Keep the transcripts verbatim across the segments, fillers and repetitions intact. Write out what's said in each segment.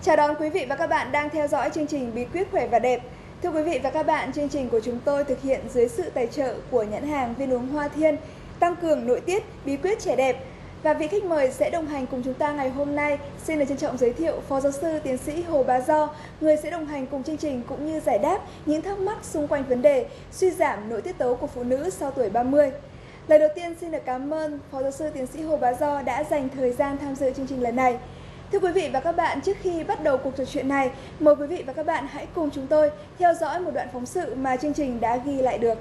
Chào đón quý vị và các bạn đang theo dõi chương trình Bí quyết khỏe và đẹp. Thưa quý vị và các bạn, chương trình của chúng tôi thực hiện dưới sự tài trợ của nhãn hàng viên uống Hoa Thiên, tăng cường nội tiết, bí quyết trẻ đẹp. Và vị khách mời sẽ đồng hành cùng chúng ta ngày hôm nay, xin được trân trọng giới thiệu Phó Giáo sư Tiến sĩ Hồ Bá Do, người sẽ đồng hành cùng chương trình cũng như giải đáp những thắc mắc xung quanh vấn đề suy giảm nội tiết tố của phụ nữ sau tuổi ba mươi. Lời đầu tiên xin được cảm ơn Phó Giáo sư Tiến sĩ Hồ Bá Do đã dành thời gian tham dự chương trình lần này. Thưa quý vị và các bạn, trước khi bắt đầu cuộc trò chuyện này, mời quý vị và các bạn hãy cùng chúng tôi theo dõi một đoạn phóng sự mà chương trình đã ghi lại được.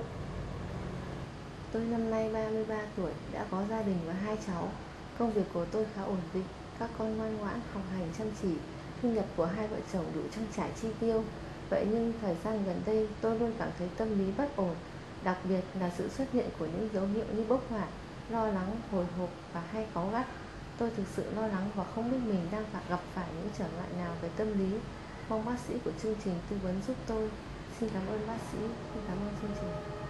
Tôi năm nay ba mươi ba tuổi, đã có gia đình và hai cháu. Công việc của tôi khá ổn định, các con ngoan ngoãn, học hành chăm chỉ, thu nhập của hai vợ chồng đủ trang trải chi tiêu. Vậy nhưng thời gian gần đây tôi luôn cảm thấy tâm lý bất ổn, đặc biệt là sự xuất hiện của những dấu hiệu như bốc hỏa, lo lắng, hồi hộp và hay cáu gắt. Tôi thực sự lo lắng và không biết mình đang phải gặp phải những trở ngại nào về tâm lý. Mong bác sĩ của chương trình tư vấn giúp tôi. Xin cảm ơn bác sĩ, xin cảm ơn chương trình.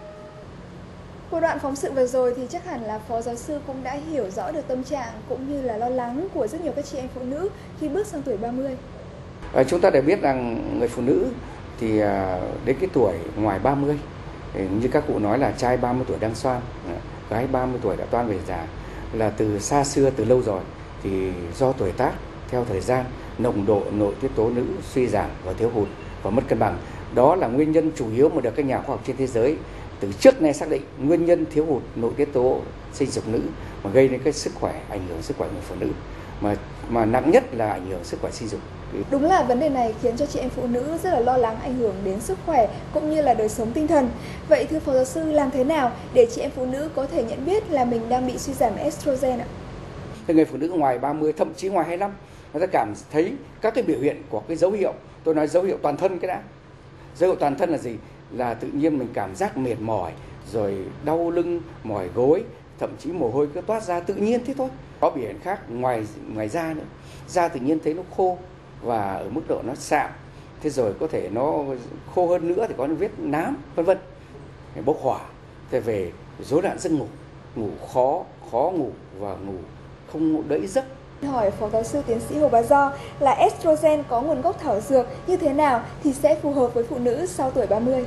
Qua đoạn phóng sự vừa rồi thì chắc hẳn là Phó Giáo sư cũng đã hiểu rõ được tâm trạng cũng như là lo lắng của rất nhiều các chị em phụ nữ khi bước sang tuổi ba mươi. À, chúng ta đã biết rằng người phụ nữ thì à, đến cái tuổi ngoài ba mươi, như các cụ nói là trai ba mươi tuổi đang xoan, gái ba mươi tuổi đã toan về già, là từ xa xưa, từ lâu rồi. Thì do tuổi tác, theo thời gian, nồng độ nội tiết tố nữ suy giảm và thiếu hụt và mất cân bằng. Đó là nguyên nhân chủ yếu mà được các nhà khoa học trên thế giới từ trước nay xác định nguyên nhân thiếu hụt nội tiết tố sinh dục nữ mà gây đến cái sức khỏe, ảnh hưởng sức khỏe người phụ nữ, mà mà nặng nhất là ảnh hưởng sức khỏe sinh dục. Đúng là vấn đề này khiến cho chị em phụ nữ rất là lo lắng, ảnh hưởng đến sức khỏe cũng như là đời sống tinh thần. Vậy thưa Phó Giáo sư, làm thế nào để chị em phụ nữ có thể nhận biết là mình đang bị suy giảm estrogen ạ? Thì người phụ nữ ngoài ba mươi, thậm chí ngoài hai mươi lăm, người ta cảm thấy các cái biểu hiện của cái dấu hiệu, tôi nói dấu hiệu toàn thân cái đã. Dấu hiệu toàn thân là gì? Là tự nhiên mình cảm giác mệt mỏi, rồi đau lưng, mỏi gối, thậm chí mồ hôi cứ toát ra tự nhiên thế thôi. Có biểu hiện khác ngoài ngoài da nữa, da tự nhiên thấy nó khô và ở mức độ nó sạm, thế rồi có thể nó khô hơn nữa thì có những vết nám, vân vân, bốc hỏa, thế về rối loạn giấc ngủ, ngủ khó, khó ngủ và ngủ không ngủ đẫy giấc. Hỏi Phó Giáo sư Tiến sĩ Hồ Bá Do là estrogen có nguồn gốc thảo dược như thế nào thì sẽ phù hợp với phụ nữ sau tuổi ba mươi?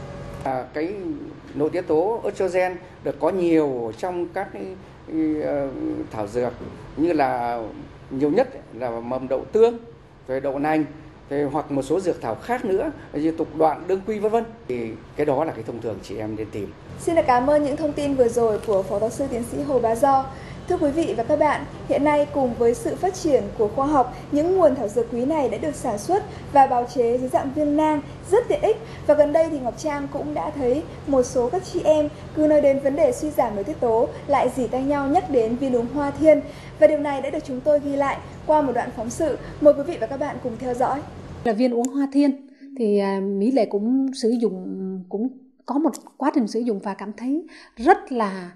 À, cái nội tiết tố estrogen được có nhiều trong các cái, cái, uh, thảo dược, như là nhiều nhất là mầm đậu tương, rồi đậu nành, rồi hoặc một số dược thảo khác nữa như tục đoạn, đương quy, vân vân. Thì cái đó là cái thông thường chị em nên tìm. Xin được cảm ơn những thông tin vừa rồi của Phó Giáo sư Tiến sĩ Hồ Bá Do. Thưa quý vị và các bạn, hiện nay cùng với sự phát triển của khoa học, những nguồn thảo dược quý này đã được sản xuất và bào chế dưới dạng viên nang rất tiện ích. Và gần đây thì Ngọc Trang cũng đã thấy một số các chị em cứ nói đến vấn đề suy giảm nội tiết tố lại rỉ tai nhau nhắc đến viên uống Hoa Thiên. Và điều này đã được chúng tôi ghi lại qua một đoạn phóng sự. Mời quý vị và các bạn cùng theo dõi. Là viên uống Hoa Thiên thì Mỹ Lệ cũng sử dụng, cũng có một quá trình sử dụng và cảm thấy rất là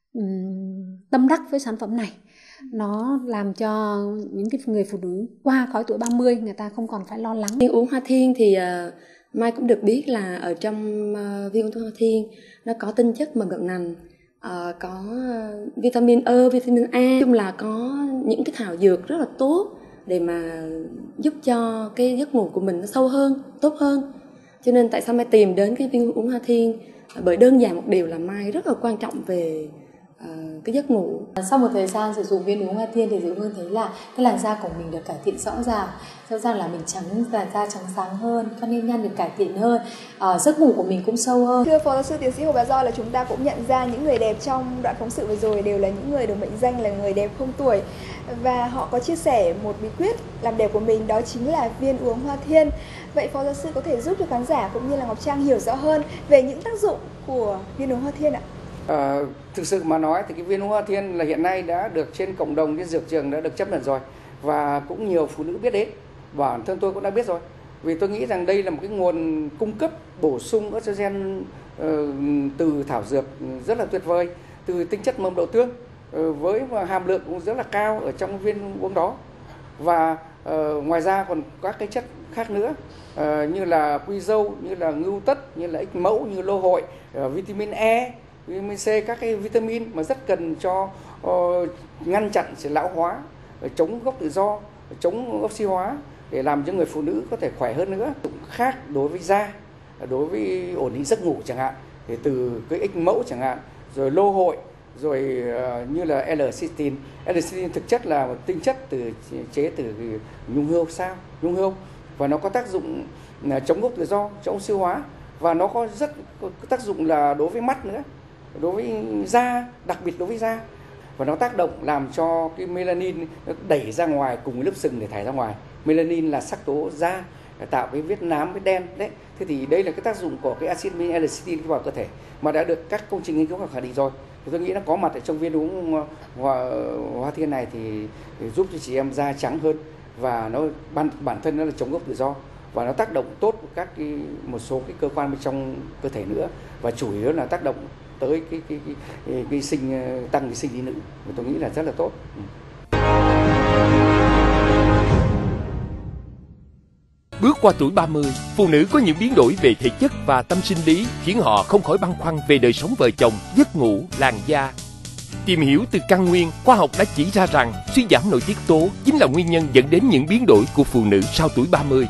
tâm đắc với sản phẩm này. Nó làm cho những cái người phụ nữ qua khỏi tuổi ba mươi người ta không còn phải lo lắng. Viên uống Hoa Thiên thì uh, Mai cũng được biết là ở trong uh, viên uống Hoa Thiên nó có tinh chất mầm đậu nành, uh, có uh, vitamin E, vitamin A, nói chung là có những cái thảo dược rất là tốt để mà giúp cho cái giấc ngủ của mình nó sâu hơn, tốt hơn. Cho nên tại sao Mai tìm đến cái viên uống Hoa Thiên? Bởi đơn giản một điều là Mai rất là quan trọng về Uh, cái giấc ngủ. Sau một thời gian sử dụng viên uống Hoa Thiên thì Diệu Hương thấy là cái làn da của mình được cải thiện rõ ràng, rõ ràng là mình trắng, làn da trắng sáng hơn, các nếp nhăn được cải thiện hơn, uh, giấc ngủ của mình cũng sâu hơn. Thưa Phó Giáo sư Tiến sĩ Hồ Bá Do, là chúng ta cũng nhận ra những người đẹp trong đoạn phóng sự vừa rồi đều là những người được mệnh danh là người đẹp không tuổi, và họ có chia sẻ một bí quyết làm đẹp của mình, đó chính là viên uống Hoa Thiên. Vậy Phó Giáo sư có thể giúp cho khán giả cũng như là Ngọc Trang hiểu rõ hơn về những tác dụng của viên uống Hoa Thiên ạ? À, thực sự mà nói thì cái viên uống Hoa Thiên là hiện nay đã được trên cộng đồng, trên dược trường đã được chấp nhận rồi, và cũng nhiều phụ nữ biết đến, bản thân tôi cũng đã biết rồi, vì tôi nghĩ rằng đây là một cái nguồn cung cấp bổ sung estrogen uh, từ thảo dược rất là tuyệt vời, từ tinh chất mầm đậu tương uh, với hàm lượng cũng rất là cao ở trong viên uống đó, và uh, ngoài ra còn các cái chất khác nữa, uh, như là quy dâu, như là ngưu tất, như là ích mẫu, như lô hội, uh, vitamin E, vitamin C, các cái vitamin mà rất cần cho uh, ngăn chặn sự lão hóa, chống gốc tự do, chống oxy hóa, để làm cho người phụ nữ có thể khỏe hơn nữa. Cũng khác đối với da, đối với ổn định giấc ngủ chẳng hạn, thì từ cái ích mẫu chẳng hạn, rồi lô hội, rồi uh, như là L-cysteine. L-cysteine thực chất là một tinh chất từ chế từ nhung hươu sao, nhung hươu, và nó có tác dụng là chống gốc tự do, chống oxy hóa, và nó có rất có tác dụng là đối với mắt nữa, đối với da, đặc biệt đối với da, và nó tác động làm cho cái melanin nó đẩy ra ngoài cùng với lớp sừng để thải ra ngoài. Melanin là sắc tố da, tạo cái vết nám, vết đen đấy. Thế thì đây là cái tác dụng của cái axit L-cysteine vào cơ thể mà đã được các công trình nghiên cứu khẳng định rồi. Thì tôi nghĩ nó có mặt ở trong viên uống hoa, hoa thiên này thì, thì giúp cho chị em da trắng hơn, và nó bản bản thân nó là chống gốc tự do, và nó tác động tốt các cái, một số cái cơ quan bên trong cơ thể nữa, và chủ yếu là tác động tới cái cái cái, cái, cái sinh tăng cái sinh lý nữ, và tôi nghĩ là rất là tốt. Ừ. Bước qua tuổi ba mươi, phụ nữ có những biến đổi về thể chất và tâm sinh lý khiến họ không khỏi băn khoăn về đời sống vợ chồng, giấc ngủ, làn da. Tìm hiểu từ căn nguyên, khoa học đã chỉ ra rằng suy giảm nội tiết tố chính là nguyên nhân dẫn đến những biến đổi của phụ nữ sau tuổi ba mươi.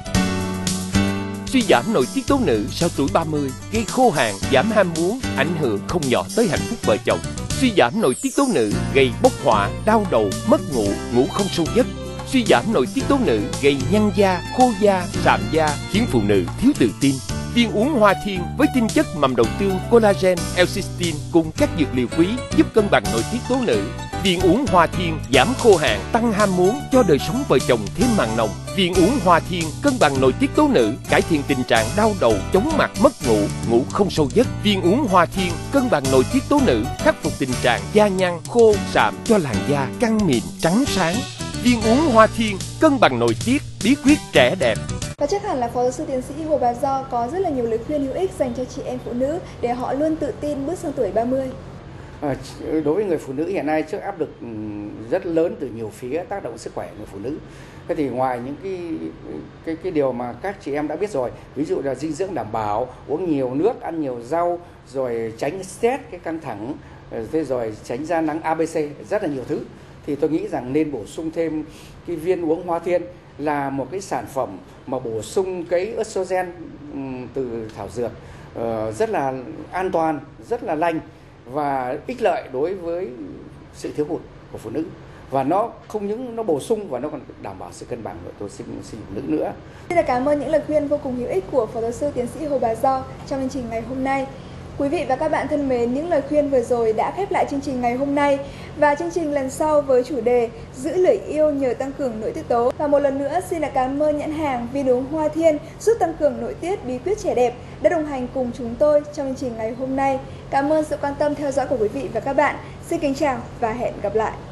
Suy giảm nội tiết tố nữ sau tuổi ba mươi gây khô hạn, giảm ham muốn, ảnh hưởng không nhỏ tới hạnh phúc vợ chồng. Suy giảm nội tiết tố nữ gây bốc hỏa, đau đầu, mất ngủ, ngủ không sâu giấc. Suy giảm nội tiết tố nữ gây nhăn da, khô da, sạm da, khiến phụ nữ thiếu tự tin. Viên uống hoa thiên với tinh chất mầm đầu tương, collagen, L-cysteine cùng các dược liệu quý giúp cân bằng nội tiết tố nữ. Viên uống hoa thiên giảm khô hạn, tăng ham muốn cho đời sống vợ chồng thêm mặn nồng. Viên uống hoa thiên cân bằng nội tiết tố nữ, cải thiện tình trạng đau đầu, chóng mặt, mất ngủ, ngủ không sâu giấc. Viên uống hoa thiên cân bằng nội tiết tố nữ, khắc phục tình trạng da nhăn, khô, sạm cho làn da căng mịn, trắng sáng. Viên uống hoa thiên cân bằng nội tiết, bí quyết trẻ đẹp. Và chắc hẳn là Phó giáo sư tiến sĩ Hồ Bà Do có rất là nhiều lời khuyên hữu ích dành cho chị em phụ nữ để họ luôn tự tin bước sang tuổi ba mươi. À, đối với người phụ nữ hiện nay trước áp lực rất lớn từ nhiều phía tác động sức khỏe người phụ nữ. Thế thì ngoài những cái cái cái điều mà các chị em đã biết rồi, ví dụ là dinh dưỡng đảm bảo, uống nhiều nước, ăn nhiều rau, rồi tránh stress, cái căng thẳng, thế rồi tránh ra nắng a bê xê, rất là nhiều thứ. Thì tôi nghĩ rằng nên bổ sung thêm cái viên uống hoa thiên, là một cái sản phẩm mà bổ sung cái estrogen từ thảo dược, rất là an toàn, rất là lành và ích lợi đối với sự thiếu hụt của phụ nữ. Và nó không những nó bổ sung và nó còn đảm bảo sự cân bằng của tổ sinh sinh nữ nữa. Xin là cảm ơn những lời khuyên vô cùng hữu ích của Phó giáo sư tiến sĩ Hồ Bà Do trong chương trình ngày hôm nay. Quý vị và các bạn thân mến, những lời khuyên vừa rồi đã khép lại chương trình ngày hôm nay. Và chương trình lần sau với chủ đề giữ lời yêu nhờ tăng cường nội tiết tố. Và một lần nữa xin là cảm ơn nhãn hàng viên uống Hoa Thiên giúp tăng cường nội tiết bí quyết trẻ đẹp đã đồng hành cùng chúng tôi trong chương trình ngày hôm nay. Cảm ơn sự quan tâm theo dõi của quý vị và các bạn. Xin kính chào và hẹn gặp lại.